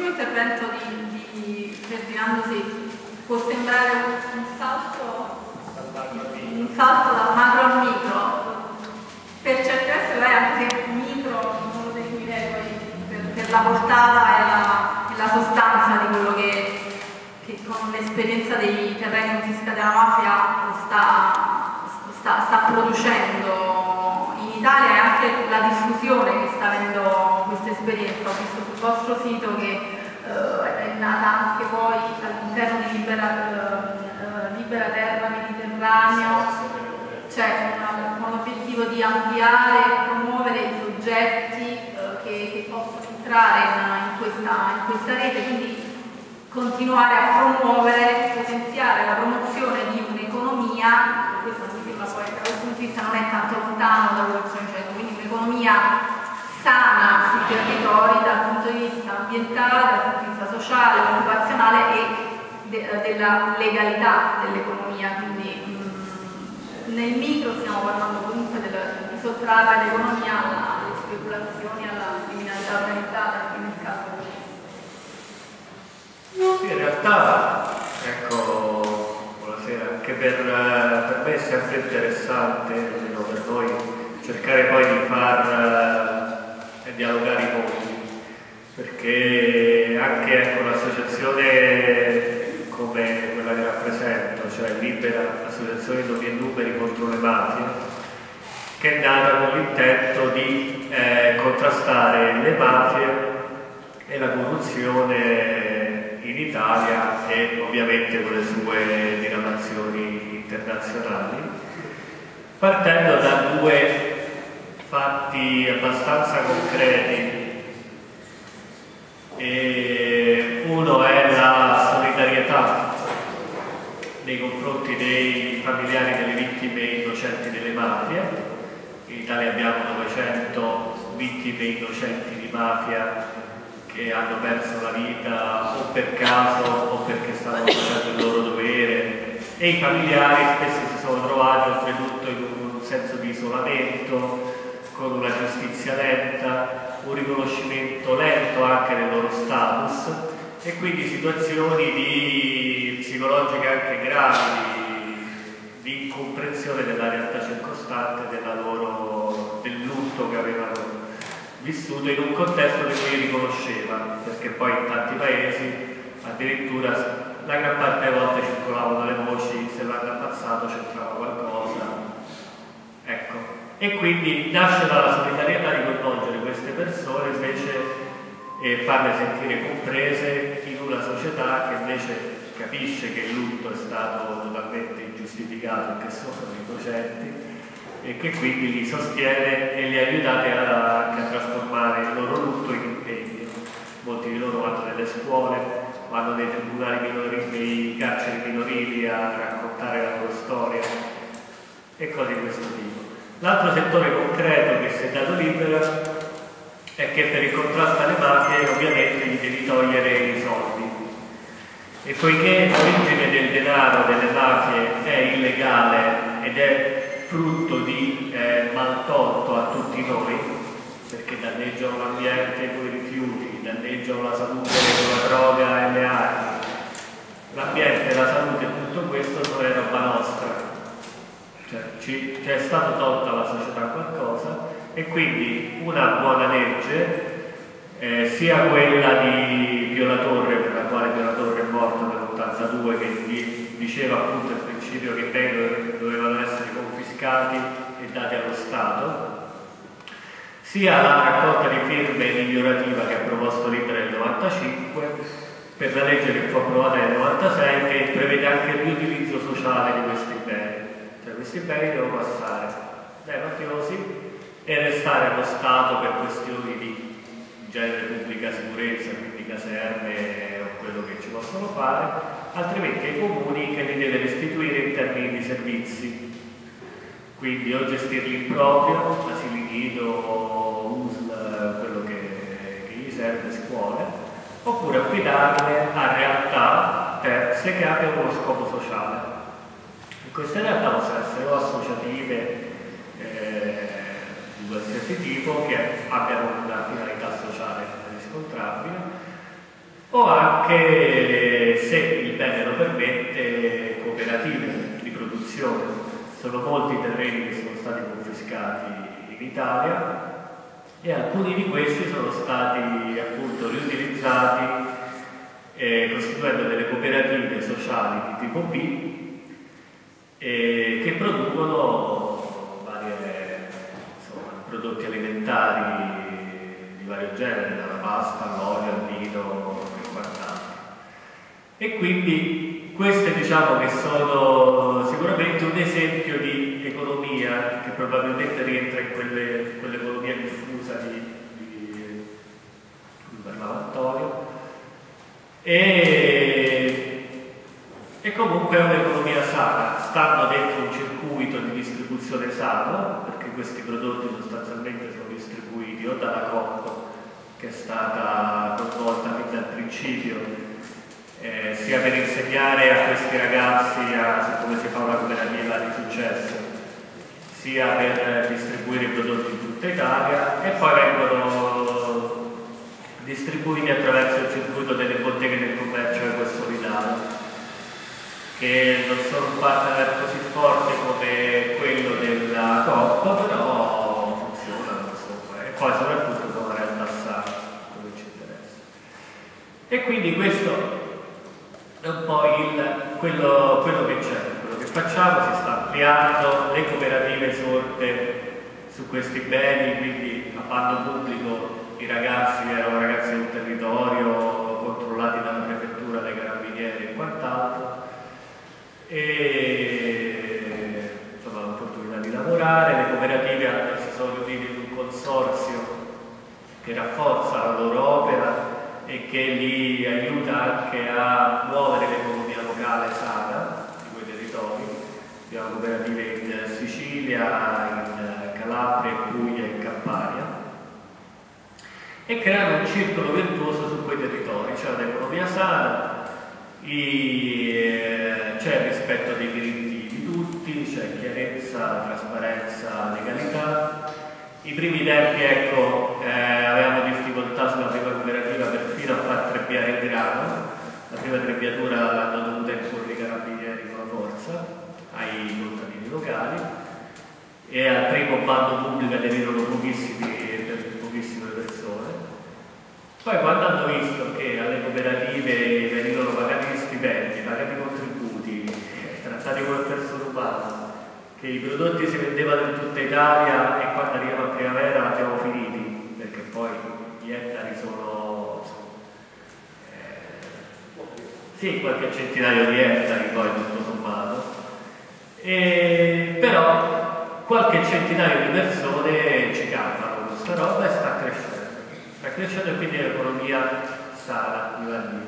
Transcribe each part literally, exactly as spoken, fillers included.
l'ultimo intervento di, di Ferdinando sì, può sembrare un, un salto un salto dal macro al micro, per certi versi è anche micro, non lo definirei poi per, per la portata e la, e la sostanza di quello che, che con l'esperienza dei terreni confiscati alla mafia sta, sta, sta producendo in Italia, e anche la diffusione che sta avendo questa esperienza. Ho visto sul vostro sito che eh, è nata anche poi all'interno di Libera, eh, Libera Terra Mediterraneo, cioè una, con l'obiettivo di ampliare e promuovere i soggetti eh, che, che possono entrare in, in, questa, in questa rete, quindi continuare a promuovere, potenziare la promozione di un'economia, questo mi sembra poi da questo punto di vista non è tanto lontano da quello che sto dicendo, quindi un'economia sana sui territori dal punto di vista ambientale, dal punto di vista sociale, occupazionale e de, della legalità dell'economia. Quindi mh, nel micro stiamo parlando comunque del, di sottrarre l'economia alle speculazioni, alla criminalità organizzata, anche nel caso. Sì, in realtà, ecco, buonasera, anche per, per me è sempre interessante, almeno per noi, cercare poi di far eh, dialogare i mondi, perché anche ecco, un'associazione come quella che rappresento, cioè Libera, Associazione Nomi e Numeri contro le mafie, che è nata con l'intento di eh, contrastare le mafie e la corruzione in Italia e ovviamente con le sue diramazioni internazionali, partendo da due fatti abbastanza concreti. E uno è la solidarietà nei confronti dei familiari delle vittime innocenti delle mafie. In Italia abbiamo novecento vittime innocenti di mafia che hanno perso la vita o per caso o perché stavano facendo il loro dovere, e i familiari spesso si sono trovati oltretutto in un senso di isolamento, con una giustizia lenta, un riconoscimento lento anche del loro status, e quindi situazioni di psicologiche anche gravi, di, di incomprensione della realtà circostante, della loro, del lutto che avevano vissuto in un contesto che lui riconosceva, perché poi in tanti paesi addirittura la gran parte delle volte circolavano le voci: se l'hanno ammazzato c'entrava qualcosa, ecco. E quindi nasce dalla solidarietà di coinvolgere queste persone invece e farle sentire comprese in una società che invece capisce che il lutto è stato totalmente ingiustificato e che sono innocenti, e che quindi li sostiene e li aiutate a, anche a trasformare il loro lutto in impegno. Molti di loro vanno nelle scuole, vanno nei tribunali minorili, nei carceri minorili a raccontare la loro storia e cose di questo tipo. L'altro settore concreto che si è dato libero è che per il contrasto alle mafie ovviamente gli devi togliere i soldi, e poiché l'origine del denaro delle mafie è illegale ed è frutto di eh, maltolto a tutti noi, perché danneggiano l'ambiente con i rifiuti, danneggiano la salute con la droga e le armi. L'ambiente, la salute e tutto questo non è roba nostra, cioè ci, ci è stato tolta alla società qualcosa, e quindi una buona legge, eh, sia quella di Pio La Torre, per la quale Pio La Torre è morto nell'ottantadue, che diceva appunto il principio che i beni dovevano essere confiscati e dati allo Stato, sia la raccolta di firme migliorativa che ha proposto Libera nel novantacinque, per la legge che fu approvata nel novantasei, che prevede anche il riutilizzo sociale di questi beni. Cioè questi beni devono passare dai mafiosi e restare allo Stato per questioni di genere pubblica sicurezza, quindi caserme o quello che ci possono fare, altrimenti ai comuni che li deve restituire in termini di servizi, quindi o gestirli in proprio, asili nido, U S L, quello che, che gli serve, scuole, oppure affidarle a realtà terze che abbiano uno scopo sociale. E queste realtà possono essere o associative eh, di qualsiasi tipo, che abbiano una finalità sociale riscontrabile, o anche, se il bene lo permette, cooperative di produzione. Sono molti i terreni che sono stati confiscati in Italia e alcuni di questi sono stati appunto riutilizzati eh, costituendo delle cooperative sociali di tipo B eh, che producono varie, insomma, prodotti alimentari di vario genere, dalla pasta all'olio, al vino e quant'altro. E quindi queste diciamo che sono sicuramente un esempio di economia che probabilmente rientra in quelle, quell'economia diffusa di, di, di parlava Antonio e, e comunque è un'economia sana, stanno dentro un circuito di distribuzione sano perché questi prodotti sostanzialmente sono distribuiti o dalla Coop che è stata coinvolta fin dal principio Eh, sia per insegnare a questi ragazzi a, su come si fa una cooperativa di successo, sia per distribuire i prodotti in tutta Italia e poi vengono distribuiti attraverso il circuito delle botteghe del commercio equo-solidale, che non sono un partner così forte come quello della Coop, però funzionano insomma, e poi soprattutto sono una realtà sana, come ci interessa. E quindi questo è un po' il, quello, quello che c'è, quello che facciamo, si sta ampliando, le cooperative sorte su questi beni, quindi a bando pubblico i ragazzi erano ragazzi del territorio, controllati dalla prefettura, dai carabinieri e quant'altro, e insomma l'opportunità di lavorare, le cooperative si sono riunite in un consorzio che rafforza la loro opera e che li aiuta anche a muovere l'economia locale sana di quei territori. Abbiamo cooperative in Sicilia, in Calabria, Puglia e in Campania e creano un circolo virtuoso su quei territori, c'è un'economia sana, c'è il rispetto dei diritti di tutti, c'è chiarezza, trasparenza, legalità. I primi tempi, ecco, eh, avevamo difficoltà sulla prima cooperativa perfino a far trebbiare il grano. La prima trebbiatura l'hanno dovuta imporre i carabinieri con la forza ai contadini locali e al primo bando pubblico aderirono pochissime persone. Poi quando hanno visto che alle cooperative venivano pagati gli stipendi, pagati i contributi, trattati come persone umane, che i prodotti si vendevano in tutta Italia e quando arriviamo a primavera abbiamo finiti, perché poi gli ettari sono eh, sì, qualche centinaio di ettari poi tutto sommato, e, però qualche centinaio di persone ci campano questa roba e sta crescendo, sta crescendo e quindi è un'economia sana, vivadina.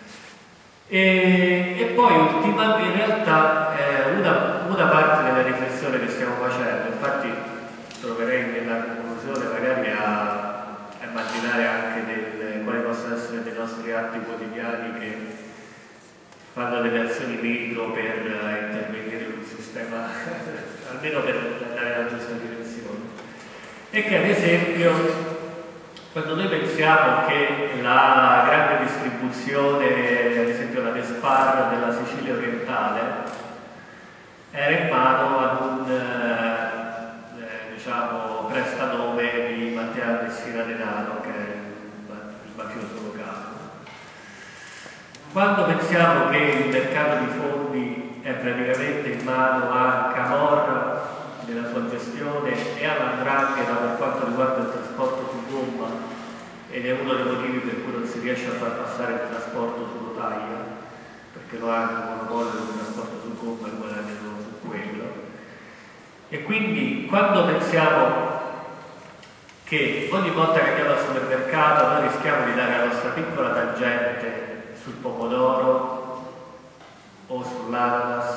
E, e poi ultimamente in realtà eh, una, una parte della riflessione che stiamo facendo, infatti troverei nella conclusione magari a, a immaginare anche del, quali possono essere dei nostri atti quotidiani che fanno delle azioni micro per uh, intervenire sul sistema, almeno per andare nella giusta direzione. E che ad esempio quando noi pensiamo che la grande distribuzione, ad esempio la Despar della Sicilia orientale, era in mano ad un eh, diciamo, prestanome di Matteo Messina Denaro, che è il mafioso locale. Quando pensiamo che il mercato di fondi è praticamente in mano a Camorra nella sua gestione e all'andrangheta per quanto riguarda il trasporto su gomma, ed è uno dei motivi per cui non si riesce a far passare il trasporto su rotaia, perché lo hanno un monopolio del trasporto su gomma e guadagnano su quello. E quindi quando pensiamo che ogni volta che andiamo al supermercato noi rischiamo di dare la nostra piccola tangente sul pomodoro o sull'ananas,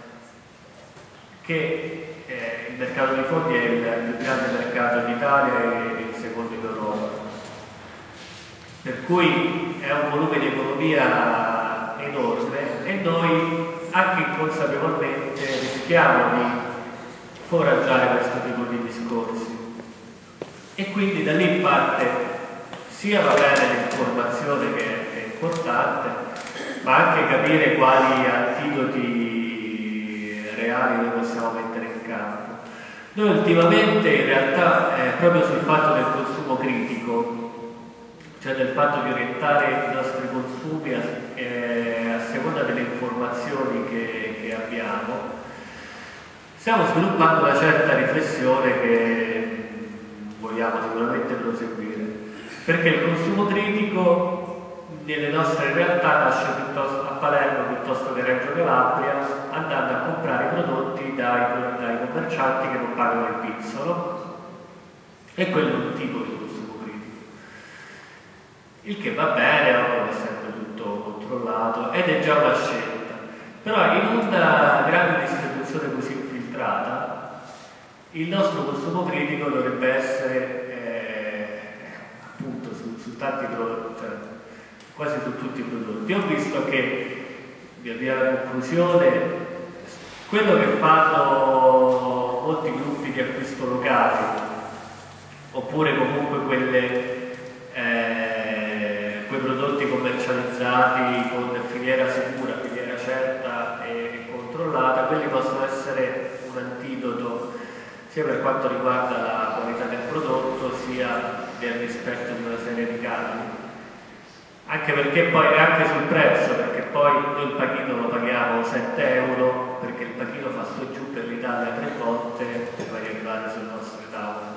che eh, il mercato di fondi è il più grande mercato d'Italia e il secondo in Europa, per cui è un volume di economia enorme e noi anche inconsapevolmente rischiamo di foraggiare questo tipo di discorsi e quindi da lì parte sia va bene l'informazione che è importante, costante, ma anche capire quali antidoti reali noi possiamo mettere in campo. Noi ultimamente in realtà eh, proprio sul fatto del consumo critico, cioè del fatto di orientare i nostri consumi a, eh, a seconda delle informazioni che, che abbiamo, stiamo sviluppando una certa riflessione che vogliamo sicuramente proseguire, perché il consumo critico nelle nostre realtà nasce piuttosto a Palermo piuttosto che a Reggio Calabria, andando a comprare i prodotti dai, dai commercianti che non pagano il pizzolo, e quello è un tipo di consumo critico, il che va bene, ovvio, è sempre tutto controllato ed è già una scelta, però in una grande distribuzione così infiltrata il nostro consumo critico dovrebbe essere eh, appunto su, su tanti prodotti, cioè quasi su tutti i prodotti. Ho visto che, vi avvio alla conclusione, quello che fanno molti gruppi di acquisto locali, oppure comunque quelle, eh, quei prodotti commercializzati con filiera sicura, filiera certa e controllata, quelli possono essere un antidoto sia per quanto riguarda la qualità del prodotto, sia del rispetto di una serie di canoni. Anche perché poi è anche sul prezzo, perché poi noi il pachino lo paghiamo sette euro, perché il pachino fa sto giù per l'Italia tre volte prima di arrivare sulle nostre tavole.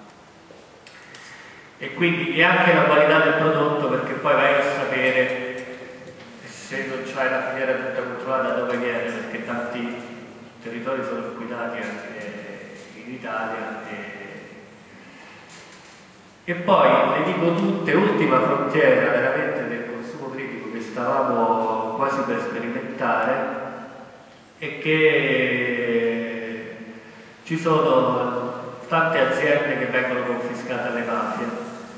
E quindi è anche la qualità del prodotto, perché poi vai a sapere se non c'hai la filiera tutta controllata da dove viene, perché tanti territori sono inquinati anche in Italia. E E poi, le dico tutte, ultima frontiera veramente del consumo critico che stavamo quasi per sperimentare è che ci sono tante aziende che vengono confiscate alle mafie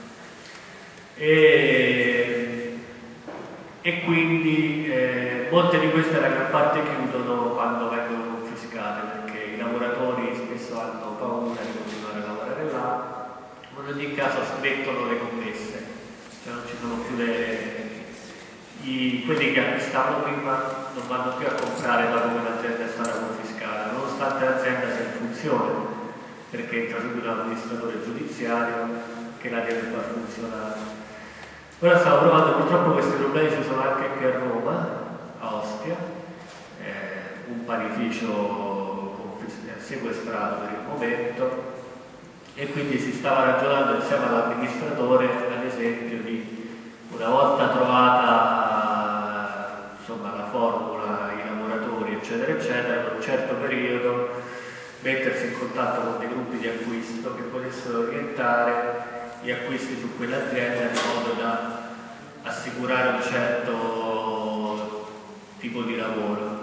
e, e quindi eh, molte di queste la gran parte chiudono quando vengono confiscate, perché i lavoratori spesso hanno paura di continuare a lavorare là. In ogni caso smettono le commesse, cioè non ci sono più le... I... quelli che acquistavano prima non vanno più a comprare dopo che l'azienda è stata confiscata, nonostante l'azienda sia in funzione, perché entra subito l'amministratore giudiziario che la deve far funzionare. Ora stavo provando, purtroppo questi problemi ci sono anche qui a Roma, a Ostia, eh, un panificio sequestrato per il momento, e quindi si stava ragionando insieme all'amministratore, ad esempio, di una volta trovata insomma, la formula, i lavoratori, eccetera, eccetera, per un certo periodo mettersi in contatto con dei gruppi di acquisto che potessero orientare gli acquisti su quell'azienda in modo da assicurare un certo tipo di lavoro.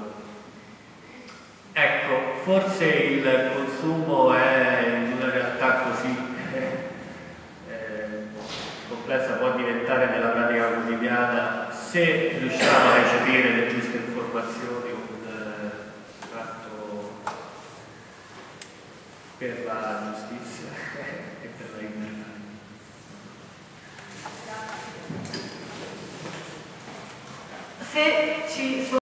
Ecco, forse il consumo è in una realtà così eh, eh, complessa, può diventare nella pratica quotidiana, se riusciamo a recepire le giuste informazioni, un eh, atto per la giustizia e per la libertà. Se ci